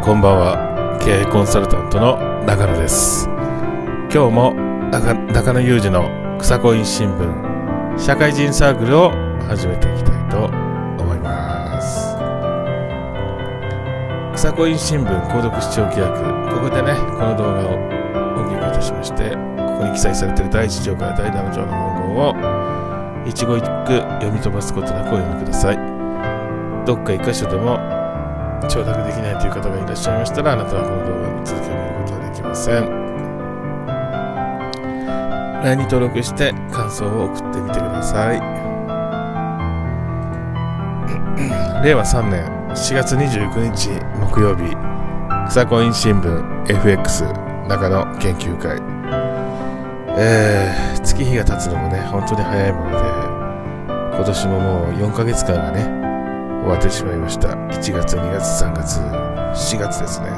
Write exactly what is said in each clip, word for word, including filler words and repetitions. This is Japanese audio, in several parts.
こんばんは。経営コンサルタントの中野です。今日も中, 中野裕二の草コイン新聞社会人サークルを始めていきたいと思います。草コイン新聞購読視聴規約、ここでねこの動画をお聞きいたしまして、ここに記載されているだいいち条からだいなな条の文言を一語一句読み飛ばすことなくお読みください。どっか一箇所でも承諾できないという方がいらっしゃいましたら、あなたはこの動画の続きを見ることはできません。 ライン に登録して感想を送ってみてください。れいわさんねんしがつにじゅうくにち木曜日、草コイン新聞 エフエックス 中野研究会、えー、月日が経つのもね本当に早いもので、今年ももうよんかげつかんがね終わってしまいました。いちがつ、にがつ、さんがつ、しがつですね。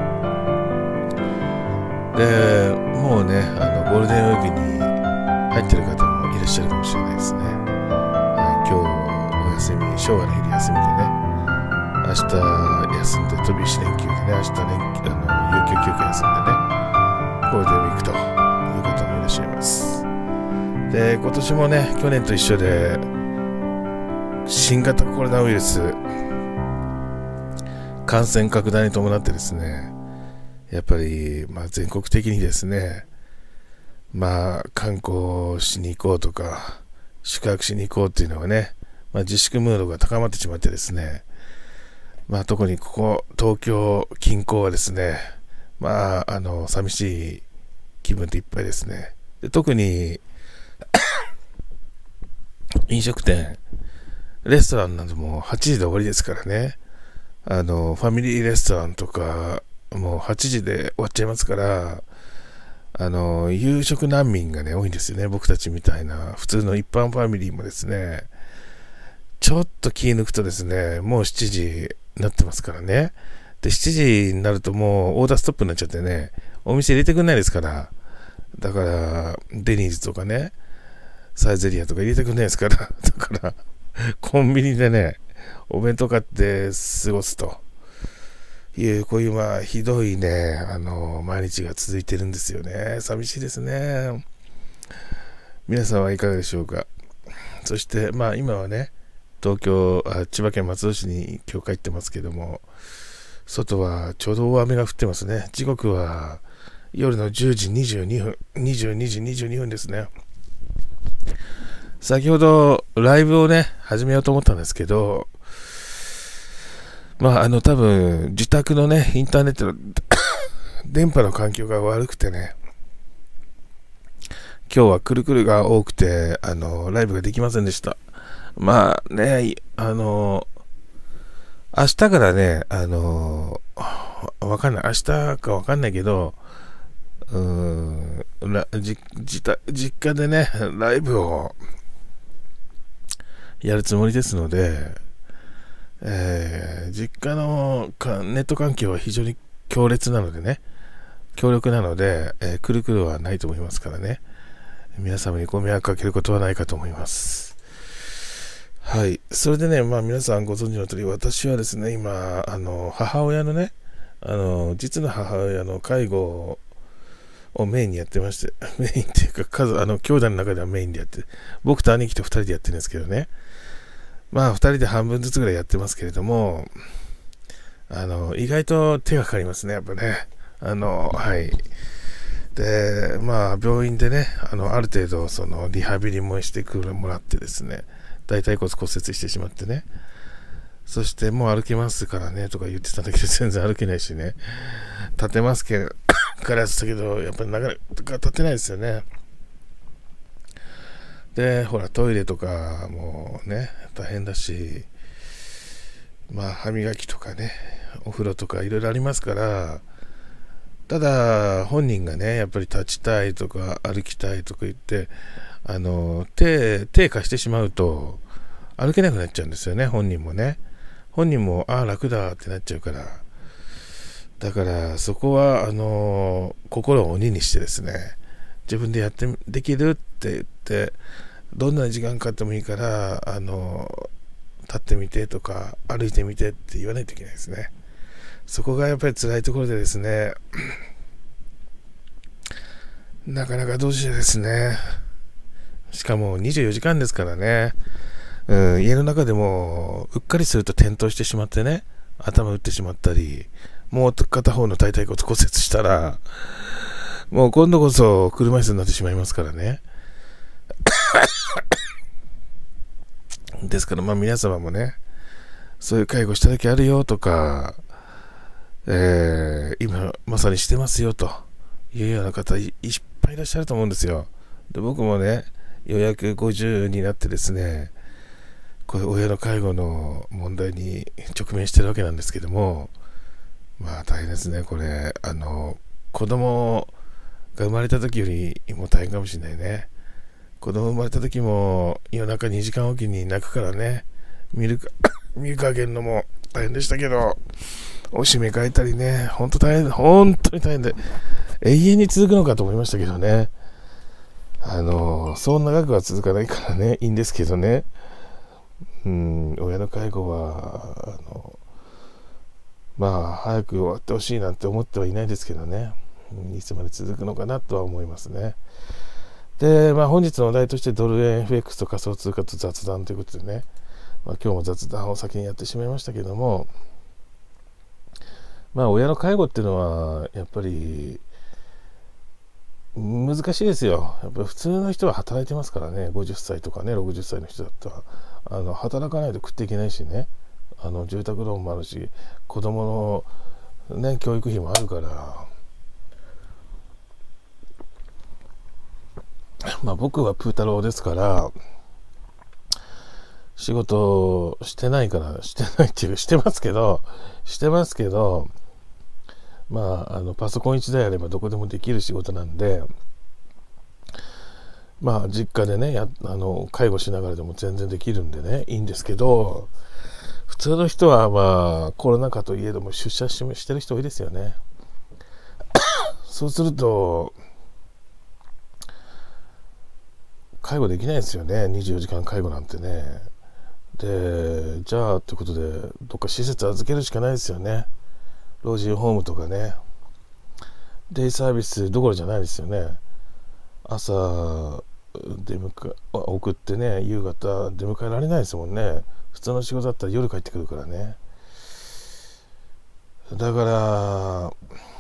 で、もうね、あのゴールデンウィークに入ってる方もいらっしゃるかもしれないですね。はい、今日お休み、昭和の日で休みでね、明日休んで飛び石連休でね、明日連休、あの有給休暇休んでね、ゴールデンウィークという方もいらっしゃいます。で、今年もね、去年と一緒で、新型コロナウイルス感染拡大に伴ってですね、やっぱり、まあ、全国的にですね、まあ観光しに行こうとか宿泊しに行こうっていうのはね、まあ、自粛ムードが高まってしまってですね、まあ、特にここ東京近郊はですね、まああの寂しい気分でいっぱいですね。で、特に飲食店、レストランなどもはちじで終わりですからね。あのファミリーレストランとかもうはちじで終わっちゃいますから、あの夕食難民がね多いんですよね。僕たちみたいな普通の一般ファミリーもですね、ちょっと気抜くとですね、もうしちじになってますからね。で、しちじになるともうオーダーストップになっちゃってね、お店入れてくんないですから。だからデニーズとかね、サイゼリアとか入れてくんないですから。だからコンビニでね、お弁当買って過ごすという、こういうまあひどいね、あの毎日が続いてるんですよね。寂しいですね。皆さんはいかがでしょうか。そしてまあ今はね、東京、あ千葉県松戸市に今日帰ってますけども、外はちょうど大雨が降ってますね。時刻は夜のじゅうじにじゅうにふん、にじゅうにじにじゅうにふんですね。先ほどライブをね始めようと思ったんですけど、まああの多分自宅のねインターネットの電波の環境が悪くてね、今日はくるくるが多くてあのライブができませんでした。まあね、あの明日からね、あのわかんない、明日かわかんないけど、うーんじ自実家でねライブをやるつもりですので、えー、実家のネット環境は非常に強烈なのでね、強力なので、えー、くるくるはないと思いますからね、皆様にご迷惑かけることはないかと思います。はい。それでね、まあ皆さんご存知の通り、私はですね、今、あの、母親のね、あの、実の母親の介護をメインにやってまして、メインっていうか、数、あの、兄弟の中ではメインでやって、僕と兄貴とふたりでやってるんですけどね、まあふたりで半分ずつぐらいやってますけれども、あの意外と手がかかりますね、やっぱね。あのはいで、まあ病院でね、あのある程度そのリハビリもしてくるもらってですね、大腿骨骨折してしまってね、そしてもう歩けますからねとか言ってたんだけど、全然歩けないしね、立てますけどからやってたけど、やっぱりなかなか立てないですよね。で、ほらトイレとかもね大変だし、まあ歯磨きとかね、お風呂とかいろいろありますから、ただ本人がねやっぱり立ちたいとか歩きたいとか言って、あの手手貸してしまうと歩けなくなっちゃうんですよね。本人もね、本人もああ楽だってなっちゃうから、だからそこはあの心を鬼にしてですね、自分でやってできるって言って、どんな時間かかってもいいからあの立ってみてとか歩いてみてって言わないといけないですね。 そこがやっぱり辛いところでですね、なかなかどうしてですね、しかもにじゅうよじかんですからね、うん、家の中でもうっかりすると転倒してしまってね、頭打ってしまったり、もう片方の大腿骨骨折したら、もう今度こそ車椅子になってしまいますからね。ですからまあ皆様もね、そういう介護した時あるよとか、えー、今まさにしてますよというような方 い, いっぱいいらっしゃると思うんですよ。で僕もね、ようやくごじゅうになってですね、これ親の介護の問題に直面してるわけなんですけども、まあ大変ですね。これあの子供が生まれた時よりも大変かもしれないね。子供生まれた時も夜中にじかんおきに泣くからね、見るか見るかあげるのも大変でしたけど、おしめ替えたりね、本当大変、本当に大変で永遠に続くのかと思いましたけどね。あのそう長くは続かないからね、いいんですけどね。うん、親の介護はあのまあ早く終わってほしいなんて思ってはいないですけどね、いつまで続くのかなとは思いますね。で、まあ、本日のお題としてドル円 エフエックス と仮想通貨と雑談ということでね、まあ、今日も雑談を先にやってしまいましたけども、まあ親の介護っていうのはやっぱり難しいですよ。やっぱり普通の人は働いてますからね、ごじゅっさいとかね、ろくじゅっさいの人だったらあの働かないと食っていけないしね、あの住宅ローンもあるし、子供の、ね、教育費もあるから、まあ僕はプー太郎ですから仕事してないからしてないっていうかしてますけどしてますけどまああのパソコン一台あればどこでもできる仕事なんで、まあ実家でねやあの介護しながらでも全然できるんでね、いいんですけど、普通の人はまあコロナ禍といえども出社ししてる人多いですよね。そうすると介護できないですよね、にじゅうよじかん介護なんてね。でじゃあということでどっか施設預けるしかないですよね。老人ホームとかね、デイサービスどころじゃないですよね。朝出迎え送ってね、夕方出迎えられないですもんね。普通の仕事だったら夜帰ってくるからね。だから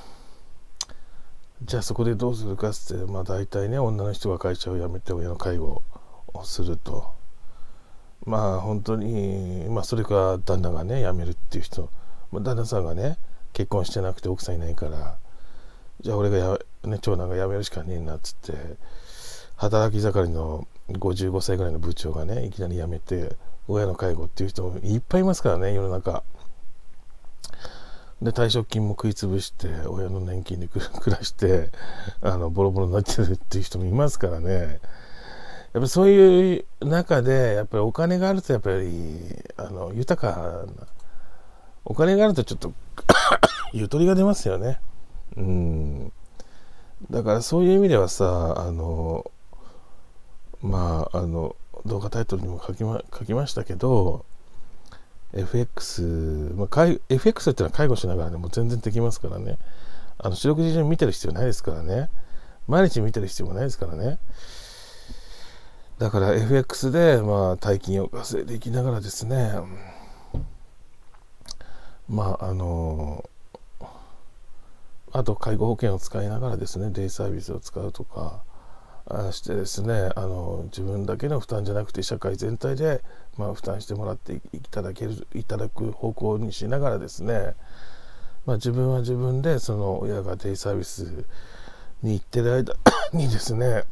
じゃあそこでどうするかっつって、まあ大体ね、女の人が会社を辞めて親の介護をすると、まあ本当に、まあそれか旦那がね辞めるっていう人、まあ、旦那さんがね結婚してなくて奥さんいないから、じゃあ俺がや、ね、長男が辞めるしかねえなっつって、働き盛りのごじゅうごさいぐらいの部長がねいきなり辞めて親の介護っていう人もいっぱいいますからね、世の中で。退職金も食いつぶして親の年金で暮らしてあのボロボロになってるっていう人もいますからね。やっぱりそういう中でやっぱりお金があるとやっぱりあの豊かな、お金があるとちょっとゆとりが出ますよね。うん、だからそういう意味ではさ、あのまああの動画タイトルにも書きま、書きましたけど、 エフエックス、まあ、エフエックス っていうのは介護しながらでも全然できますからね。あの四六時中見てる必要ないですからね。毎日見てる必要もないですからね。だから エフエックス でまあ大金を稼いでいきながらですね、まああのあと介護保険を使いながらですね、デイサービスを使うとかしてですね、あの自分だけの負担じゃなくて社会全体でまあ負担してもらっていただけるいただく方向にしながらですね、まあ、自分は自分でその親がデイサービスに行ってる間にですね、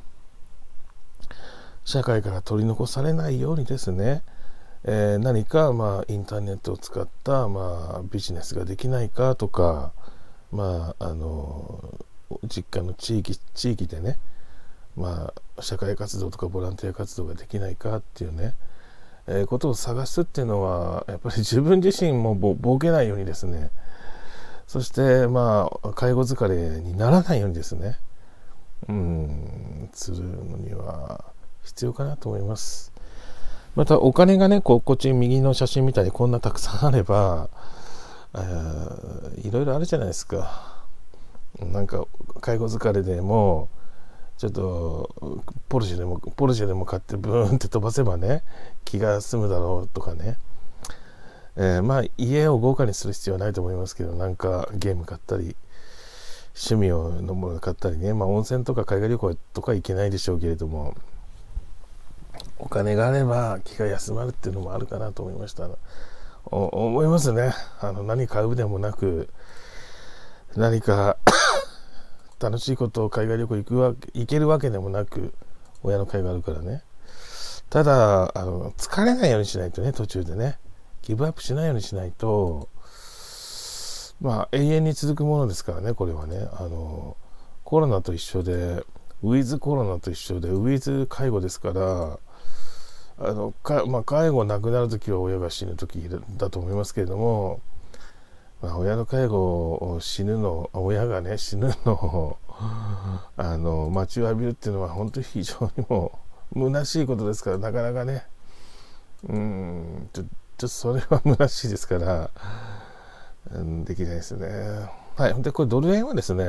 社会から取り残されないようにですね、えー、何かまあインターネットを使ったまあビジネスができないかとか、まああの実家の地域地域でね、まあ社会活動とかボランティア活動ができないかっていうね、えー、ことを探すっていうのはやっぱり自分自身もぼぼけないようにですね、そしてまあ介護疲れにならないようにですね、うんするのには必要かなと思います。またお金がねこうこっち右の写真みたいにこんなたくさんあれば、 あいろいろあるじゃないですか。なんか介護疲れでもちょっとポルシェでもポルシェでも買ってブーンって飛ばせばね気が済むだろうとかね、えー、まあ家を豪華にする必要はないと思いますけど、なんかゲーム買ったり趣味をのもの買ったりね、まあ温泉とか海外旅行とか行けないでしょうけれども、お金があれば気が休まるっていうのもあるかなと思いました。お思いますね。あの何買うでもなく何か楽しいことを海外旅行行くわ行けるわけでもなく、親の会があるからね。ただあの疲れないようにしないとね、途中でねギブアップしないようにしないと、まあ永遠に続くものですからね、これはね。あのコロナと一緒で、ウィズコロナと一緒で、ウィズ介護ですから、あのか、まあ、介護なくなるときは親が死ぬときだと思いますけれども、まあ、親の介護を死ぬの親がね死ぬのをあの待ちわびるっていうのは本当に非常にもう虚しいことですから、なかなかねうーんちょっとそれは虚しいですから、うん、できないですね。はい。でこれドル円はですね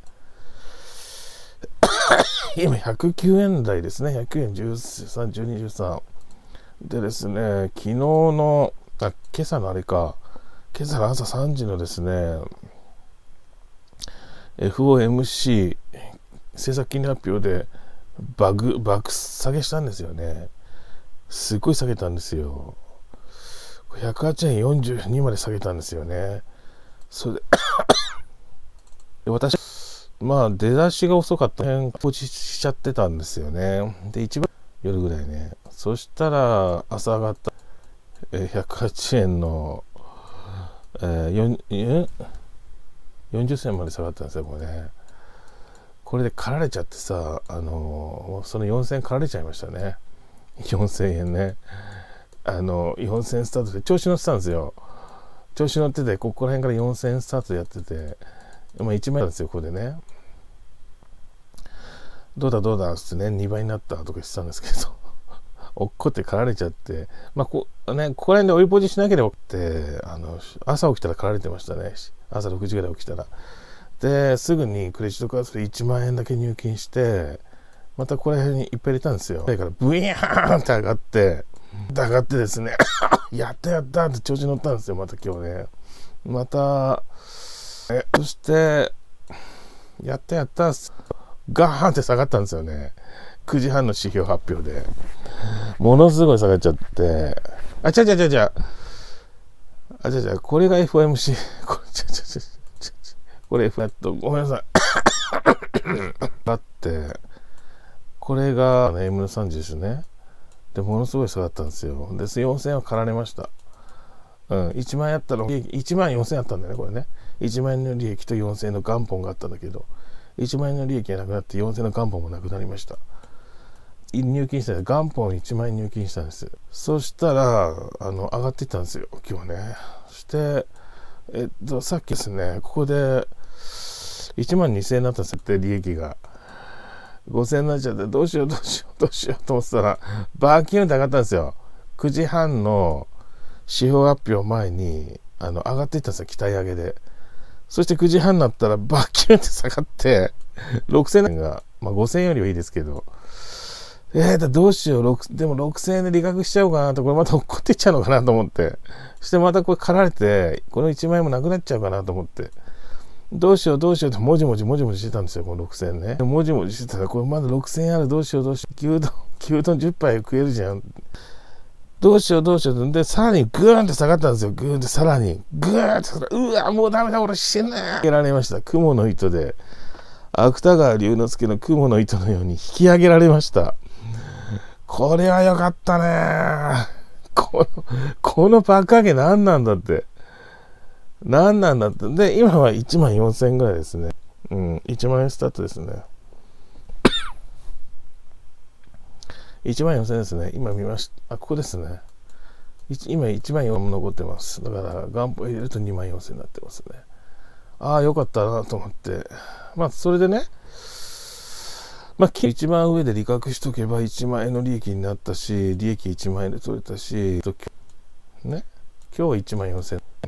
今ひゃくきゅうえん台ですね。ひゃくきゅうえんじゅうさん、じゅうに、じゅうさんでですね、昨日のあ今朝のあれか今朝の朝さんじのですね エフオーエムシー 政策金利発表でバグ爆下げしたんですよね。すっごい下げたんですよ。ひゃくはちえんよんじゅうにまで下げたんですよね。それで私まあ出だしが遅かった辺放置しちゃってたんですよね。で一番夜ぐらいね、そしたら朝上がったえひゃくはちえんのえー、よんじゅっせんまで下がったんですよ、これね。これで駆られちゃってさ、あのー、そのよんせん駆られちゃいましたね。よんせんえんね。あのよんせんスタートで調子乗ってたんですよ。調子乗ってて、ここら辺からよんせんスタートでやってて、まあ、いちまんえんなんですよ、ここでね。どうだどうだっつってね、にばいになったとか言ってたんですけど、落っこって駆られちゃって、まあこね、ここら辺で追いポジしなければってあの朝起きたら駆られてましたね。朝ろくじぐらい起きたら。ですぐにクレジットカードでいちまんえんだけ入金して、またここら辺にいっぱい入れたんですよ。だからブイーンって上がって上がってですねやったやったって調子乗ったんですよ。また今日ねまたえそしてやったやったガーンって下がったんですよね。くじはんの指標発表でものすごい下がっちゃって、あちゃちゃちゃちゃあちゃちゃこれが エフオーエムシー これちゃちゃちゃちゃこれ F やっとごめんなさいだってこれが エムさんじゅう ですね。でものすごい下がったんですよ。でよんせんえんは駆られました。うん、いちまん円やったらいちまんよんせんえんあったんだよね、これね。いちまんえんの利益とよんせんえんの元本があったんだけど、いちまんえんの利益がなくなってよんせんえんの元本もなくなりました。入金したら元本いちまんえん入金したんです。そしたらあの上がっていったんですよ、今日ね。そしてえっとさっきですね、ここでいちまんにせんえんになったんですよ、利益がごせんえんになっちゃって、どうしようどうしようどうしようと思ってたらバーキューンって上がったんですよ。くじはんの指標発表前にあの上がっていったんですよ、期待上げで。そしてくじはんになったらバーキューンって下がってろくせんえんが、まあ、ごせんえんよりはいいですけど、えー、だどうしよう、でもろくせんえんで利確しちゃおうかなと、これまた落っこっていっちゃうのかなと思って、そしてまたこれ駆られてこのいちまんえんもなくなっちゃうかなと思って、どうしようどうしようってもじもじもじもじしてたんですよ、このろくせんえんね。もじもじしてたらこれまだろくせんえんある、どうしようどうしよう、牛丼牛丼じゅっぱい食えるじゃん、どうしようどうしよう。でさらにグーンって下がったんですよ。グーンってさらにグーンって下がった。うわもうダメだ俺死ぬー上げられました。雲の糸で芥川龍之介の雲の糸のように引き上げられました。これは良かったね。このこの爆上げ何なんだって何なんだって。で今はいちまんよんせんえんぐらいですね。うんいちまんえんスタートですね。いちまんよんせんえんですね。今見ました。あここですね。今いちまんよんせんえん残ってます。だから元本入れるとにまんよんせんえんになってますね。ああよかったなと思って、まあそれでね、まあ一番上で利確しとけばいちまんえんの利益になったし、利益いちまんえんで取れたし、ね、今日はいちまんよんせんえん、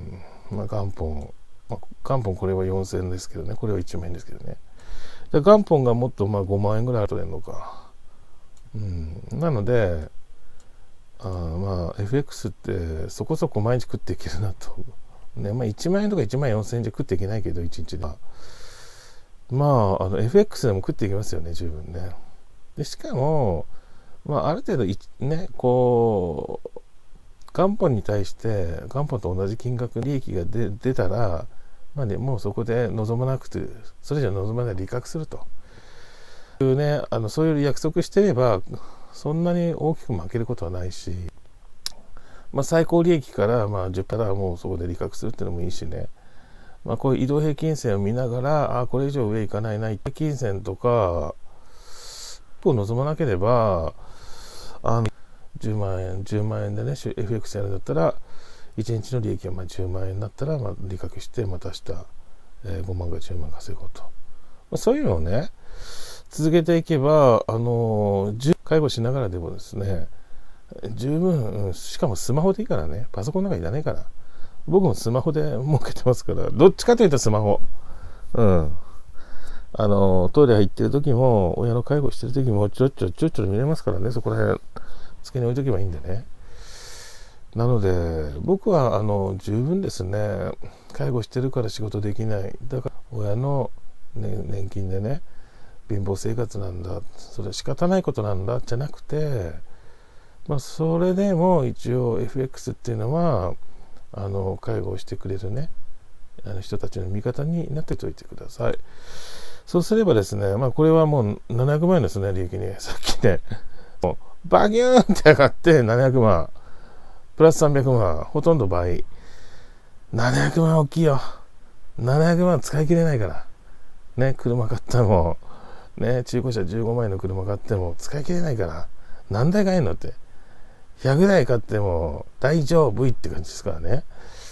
まあ、元本、まあ、元本これはよんせんえんですけどね、これはいちまんえんですけどね。で元本がもっとまあごまんえんぐらい取れるのか。うん、なので、あまあ エフエックス ってそこそこ毎日食っていけるなと。ね、まあいちまんえんとかいちまんよんせんえんじゃ食っていけないけど、いちにちで。まあ、あの エフエックス でも食っていけますよね、十分ね。でしかも、まあ、ある程度いね、こう、元本に対して元本と同じ金額利益が出出たら、まあね、もうそこで望まなくて、それ以上望まないで利確するというね、あのそういう約束してればそんなに大きく負けることはないし、まあ、最高利益からまあ じゅっパーセント はもうそこで利確するっていうのもいいしね、まあ、こういう移動平均線を見ながら、あこれ以上上行かないな、平均線とかを望まなければ、あのじゅうまんえん、じゅうまんえんでね、エフエックス やるんだったら、いちにちの利益がまあじゅうまんえんになったら、まあ利確して、また明日、えー、ごまんかじゅうまん稼ごうと。まあ、そういうのをね、続けていけば、あのー、介護しながらでもですね、十分、うん、しかもスマホでいいからね、パソコンなんかいらないから。僕もスマホで儲けてますから、どっちかというとスマホ。うん。あのー、トイレ入ってる時も、親の介護してる時も、ちょっちょちょっちょ見れますからね、そこら辺。机に置いとけばいいんでね。なので僕はあの十分ですね、介護してるから仕事できない、だから親の、ね、年金でね貧乏生活なんだ、それ仕方ないことなんだじゃなくて、まあ、それでも一応 エフエックス っていうのはあの介護をしてくれるねあの人たちの味方になっておいてください。そうすればですね、まあこれはもうななひゃくまん円ですね、利益に。さっきねバギューンって上がってななひゃくまんプラスさんびゃくまん、ほとんど倍。ななひゃくまん大きいよ。ななひゃくまん使い切れないから。ね、車買っても、ね、中古車じゅうごまんえんの車買っても使い切れないから。何台買えんのって。ひゃくだい買っても大丈夫って感じですからね。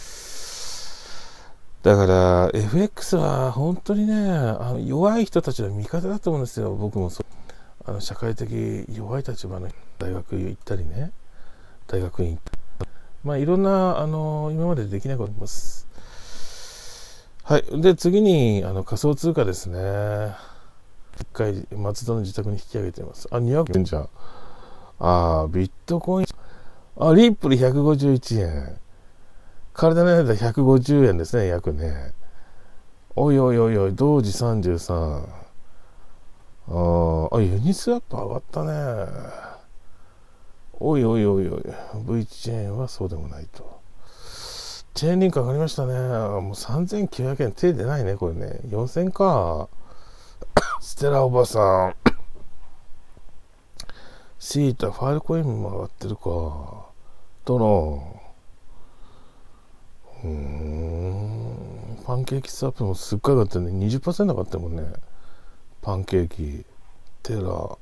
だから エフエックス は本当にね、あの弱い人たちの味方だと思うんですよ。僕もそう。あの社会的弱い立場の大学行ったりね、大学院行ったり。まあいろんなあの今までできないこともます。はい。で次にあの仮想通貨ですね。一回松戸の自宅に引き上げています。あ、にひゃくえんじゃん。あ、ビットコイン。あ、リップルひゃくごじゅういちえん。体の値段ひゃくごじゅうえんですね、約ね。おいおいおいおい、同時さんじゅうさん。ああ、ユニスワップ上がったね。おいおいおいおい、ブイ チェーンはそうでもないと。チェーンリンク上がりましたね。もうさんぜんきゅうひゃくえん手出ないね、これね。よんせんか。ステラおばさん。シータ、ファイルコインも上がってるか。どの。うーん。パンケーキスワップもすっごい上がってるね。にじゅっパーセント 上がってるもんね。パンケーキ。テラ。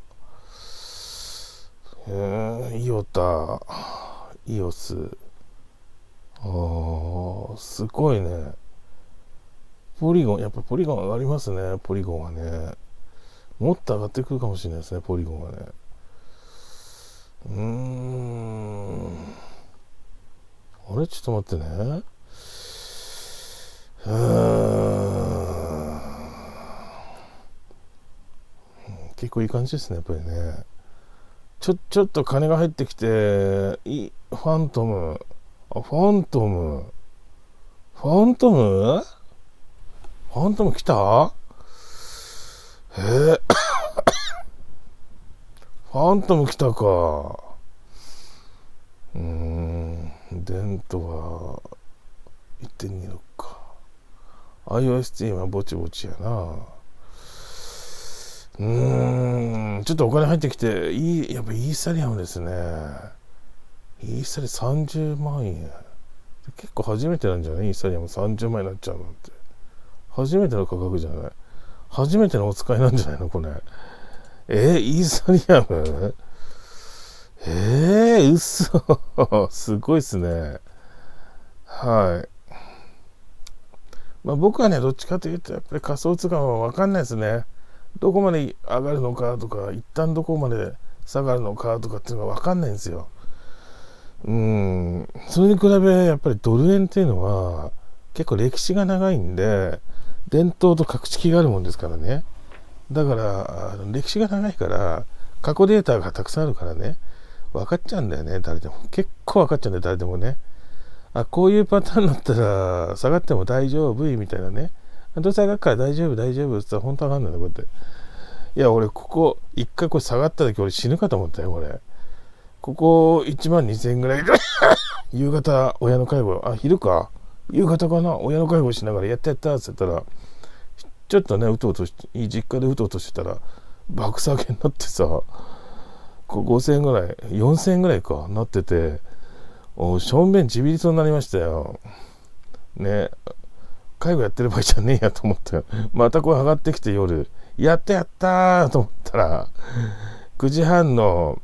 えー、イオタ。イオス。あー、すごいね。ポリゴン、やっぱポリゴン上がりますね、ポリゴンはね。もっと上がってくるかもしれないですね、ポリゴンはね。うーん。あれちょっと待ってね。うーん。結構いい感じですね、やっぱりね。ちょ、ちょっと金が入ってきて、いファントム。あ、ファントム。ファントムファントム来たえー、ファントム来たか。うーん、デントは いってんにろく か。アイオーエスティー はぼちぼちやな。うーん、ちょっとお金入ってきて、いい、やっぱイーサリアムですね。イーサリさんじゅうまんえん。結構初めてなんじゃない？イーサリアムさんじゅうまんえんになっちゃうなんて。初めての価格じゃない？初めてのお使いなんじゃないのこれ。えー、イーサリアムえー、嘘すごいっすね。はい。まあ僕はね、どっちかというと、やっぱり仮想通貨はわかんないですね。どこまで上がるのかとか、一旦どこまで下がるのかとかっていうのがわかんないんですよ。うん。それに比べ、やっぱりドル円っていうのは、 結構歴史が長いんで、伝統と格式があるもんですからね。だからあの歴史が長いから過去データがたくさんあるからね、分かっちゃうんだよね、誰でも。結構分かっちゃうんだよ、誰でもね。あ、こういうパターンだったら下がっても大丈夫みたいなね。どうせ上がるから大丈夫大丈夫って言ったら本当わかんないんだ、こうやって。いや、俺ここ一回これ下がった時俺死ぬかと思ったよ、これ。ここいちまんにせんえんぐらい夕方親の介護、あ、昼か夕方かな、親の介護しながらやったやったって言ったら、ちょっとねうとうとして、実家でうとうとしてたら爆下げになってさ、こうごせんえんぐらいよんせんえんぐらいかなってて、おしょんべんちびりそうになりましたよね。介護やってる場合じゃねえやと思ってまたこう上がってきて、夜やったやったーと思ったらくじはんの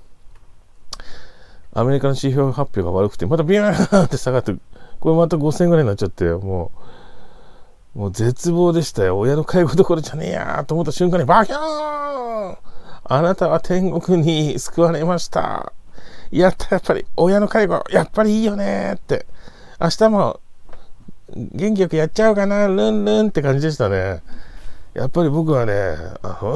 アメリカの指標発表が悪くて、またビューンって下がって、これまたごせんえんぐらいになっちゃって、もうもう絶望でしたよ。親の介護どころじゃねえやーと思った瞬間にバキャーン、あなたは天国に救われました。やった、やっぱり親の介護やっぱりいいよねって、明日も元気よくやっちゃおうかな、ルンルンって感じでしたね。やっぱり僕はね、あの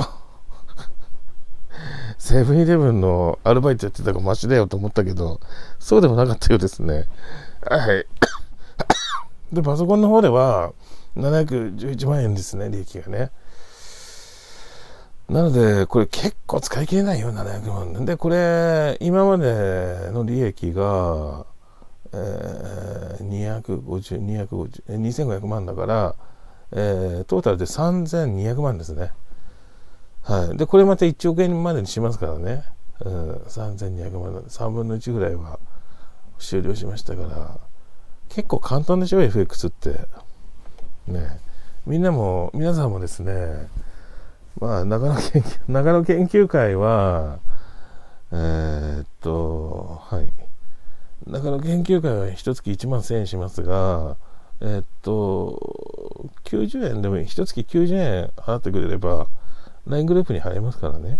セブンイレブンのアルバイトやってた方がマシだよと思ったけど、そうでもなかったようですね。はいでパソコンの方ではななひゃくじゅういちまんえんですね、利益がね。なのでこれ結構使い切れないよ、ななひゃくまんで。これ今までの利益が、えー、にひゃくごじゅう、にひゃくごじゅう、にせんごひゃくまんだから、えー、トータルでさんぜんにひゃくまんですね。はい、でこれまたいちおくえんまでにしますからね、うん、さんぜんにひゃくまん、さんぶんのいちぐらいは終了しましたから、結構簡単でしょ エフエックス ってね。みんなも皆さんもですね、まあ長野研究長野研究会はえー、っとはい長野研究会は一月いちまんせんえんしますが、えー、っときゅうじゅうえんでもいい、一月きゅうじゅうえん払ってくれれば ライン グループに入れますからね。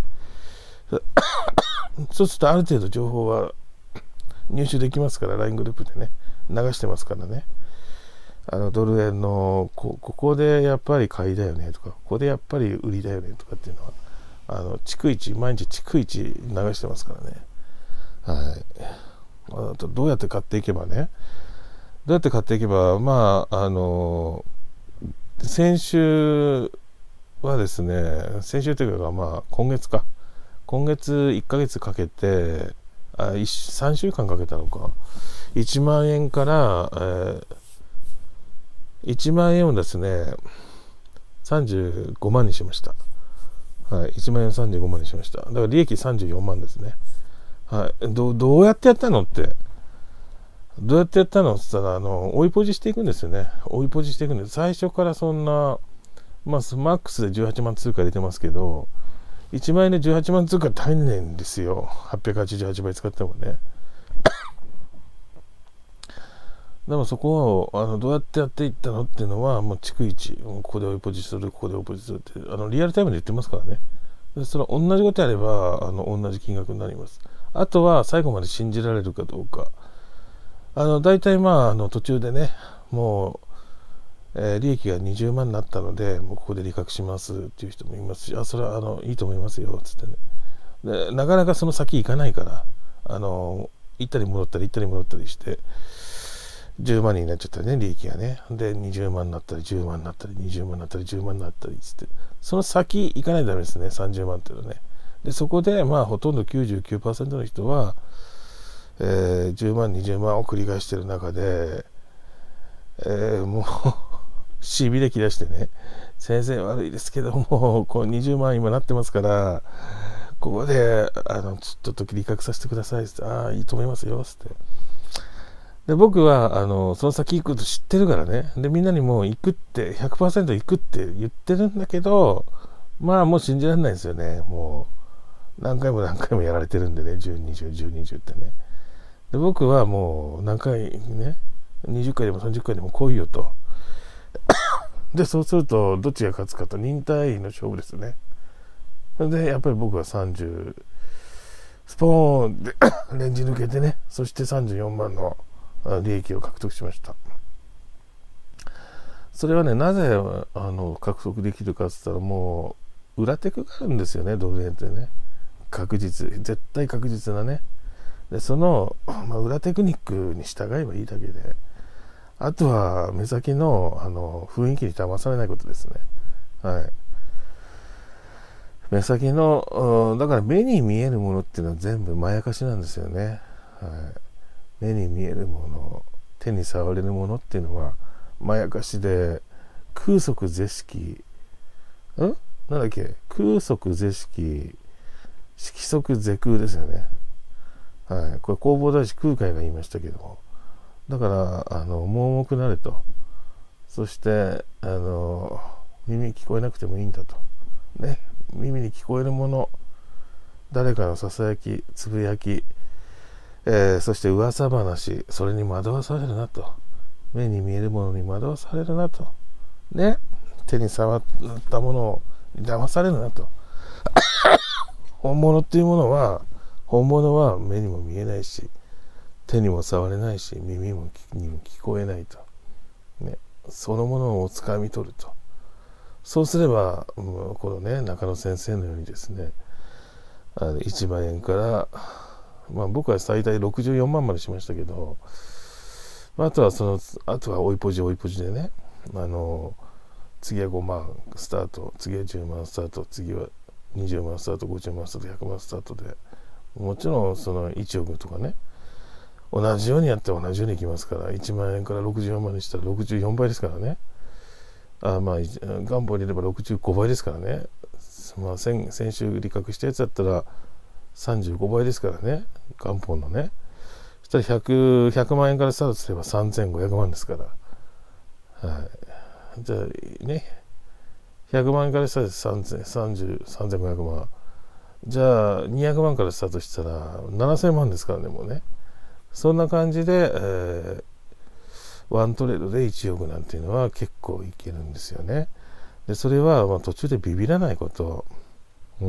そうするとある程度情報は入手できますから、 ライン グループでね流してますからね。あのドル円の こ, ここでやっぱり買いだよねとか、ここでやっぱり売りだよねとかっていうのは、あの逐一毎日逐一流してますからね。はい。あとどうやって買っていけばね、どうやって買っていけば、まああの先週はですね、先週というかまあ今月か、今月いっかげつかけて、あさんしゅうかんかけたのか、いちまんえんから、えー、いちまんえんをですねさんじゅうごまんにしました。はい、いちまんえんをさんじゅうごまんにしました。だから利益さんじゅうよんまんですね。はい、ど, どうやってやったのって、どうやってやったのって言ったら、あの追いポジしていくんですよね。追いポジしていくんです。最初からそんな、まあ、マックスでじゅうはちまん通貨入れてますけど、いちまんえんでじゅうはちまん通貨足りないんですよ。はっぴゃくはちじゅうはちばい使ってもね。でもそこをあのどうやってやっていったのっていうのは、もう逐一ここで追いポジする、ここで追いポジするってあのリアルタイムで言ってますからね。でそれは同じことやればあの同じ金額になります。あとは最後まで信じられるかどうか。あの大体まああの途中でね、もう、えー、利益がにじゅうまんになったので、もうここで利確しますっていう人もいますし、あそれはあのいいと思いますよつってね。でなかなかその先行かないから、あの行ったり戻ったり行ったり戻ったりしてじゅうまんになっちゃったね、利益がね。でにじゅうまんになったりじゅうまんになったりにじゅうまんになったりじゅうまんになったりつって、その先行かないとダメですね、さんじゅうまんっていうのはね。でそこでまあほとんど きゅうじゅうきゅうパーセント の人は、えー、じゅうまんにじゅうまんを繰り返してる中で、えー、もうしびれ切らしてね、先生悪いですけどもこうにじゅうまん今なってますから、ここであのちょっと利確させてくださいって、ああいいと思いますよって。で僕はあのその先行くと知ってるからね。でみんなにも行くって ひゃくパーセント 行くって言ってるんだけど、まあもう信じられないですよね。もう何回も何回もやられてるんでね、じゅう、にじゅう、じゅう、にじゅうってね。で僕はもう何回ね、にじゅっかいでもさんじゅっかいでも来いよと。でそうするとどっちが勝つかと忍耐の勝負ですね。でやっぱり僕はさんじゅうスポーンでレンジ抜けてね、そしてさんじゅうよんまんの利益を獲得しました。 それはね、なぜあの獲得できるかって言ったら、もう裏テクがあるんですよね、ドル円ってね。確実、絶対確実なね。で、その、まあ、裏テクニックに従えばいいだけで、あとは目先のあの雰囲気に騙されないことですね。はい。目先の、だから目に見えるものっていうのは全部まやかしなんですよね。はい、目に見えるもの、手に触れるものっていうのはまやかしで、空即是色、んなんだっけ、空即是色、色即是空ですよね。はい、これ弘法大師空海が言いましたけども、だからあの盲目なれと、そしてあの耳聞こえなくてもいいんだとね。耳に聞こえるもの、誰かのささやき、つぶやき、えー、そして噂話、それに惑わされるなと。目に見えるものに惑わされるなと。ね。手に触ったものに騙されるなと。本物っていうものは、本物は目にも見えないし、手にも触れないし、耳もにも聞こえないと。ね。そのものを掴み取ると。そうすれば、このね、中野先生のようにですね、あのいちまんえんから、まあ、僕は最大ろくじゅうよんまんまでしましたけど、あとはその、あとは追いポジ追いポジでね、あの次はごまんスタート、次はじゅうまんスタート、次はにじゅうまんスタート、ごじゅうまんスタート、ひゃくまんスタートで、もちろんそのいちおくとかね、同じようにやって同じようにいきますから、いちまんえんからろくじゅうよんまんにしたらろくじゅうよんばいですからね。あまあ、元本入れればろくじゅうごばいですからね。まあ、先, 先週利確したやつだったらさんじゅうごばいですからね。元本のね。そしたら 100, ひゃくまんえんからスタートすればさんぜんごひゃくまんですから。はい。じゃあね、ひゃくまんえんからスタートしてさんぜんごひゃくまん。じゃあにひゃくまんからスタートしたらななせんまんですからね、もうね。そんな感じで、えーワントレードでいちおくなんていうのは結構いけるんですよね。でそれはまあ途中でビビらないこと、うん、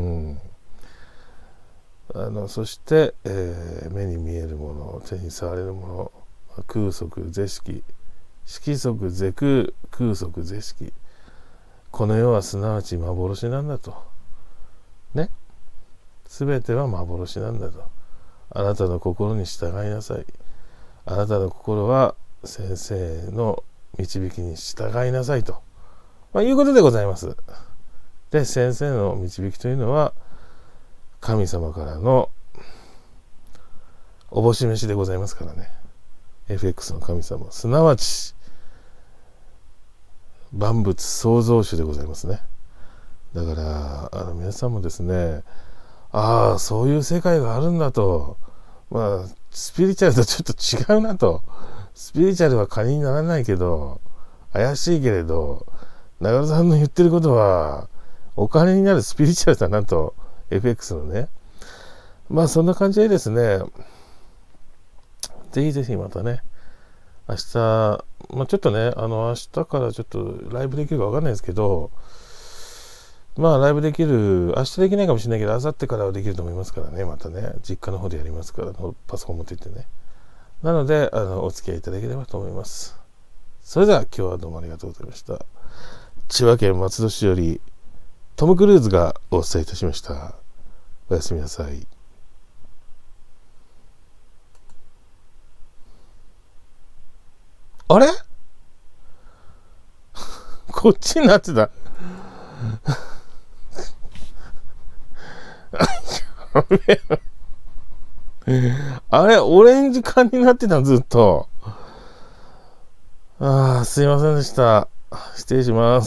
あのそして、えー、目に見えるもの、手に触れるもの、空即是色、色即是空、空即是色、この世はすなわち幻なんだとね。すべては幻なんだと。あなたの心に従いなさい。あなたの心は先生の導きに従いなさいと、まあ、いうことでございます。で、先生の導きというのは神様からのおぼし飯でございますからね。 エフエックス の神様、すなわち万物創造主でございますね。だからあの皆さんもですね、ああそういう世界があるんだと、まあスピリチュアルとちょっと違うなと、スピリチュアルは金にならないけど怪しいけれど、中野さんの言ってることはお金になるスピリチュアルだなと、 エフエックス のね、まあそんな感じでですね、ぜひぜひまたね、明日、まあ、ちょっとね、あの明日からちょっとライブできるかわかんないですけど、まあライブできる、明日できないかもしれないけど、明後日からはできると思いますからね、またね、実家の方でやりますから、パソコン持って行ってね。なので、あのお付き合いいただければと思います。それでは今日はどうもありがとうございました。千葉県松戸市よりトム・クルーズがお伝えいたしました。おやすみなさい。あれこっちになってた。あれオレンジ缶になってた、ずっと。ああ、すいませんでした。失礼します。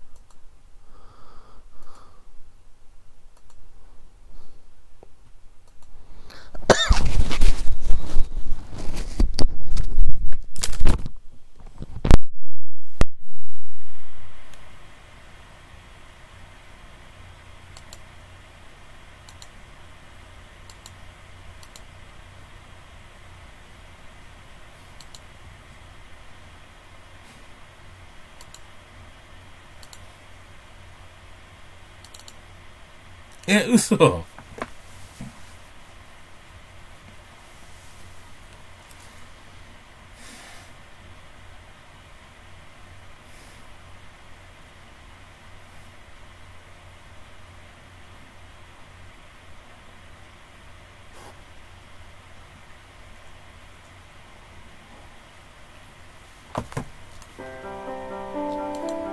え、嘘。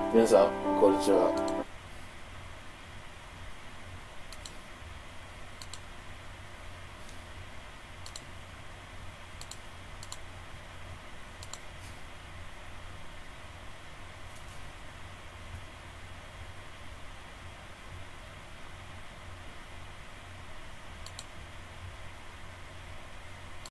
皆さんこんにちは。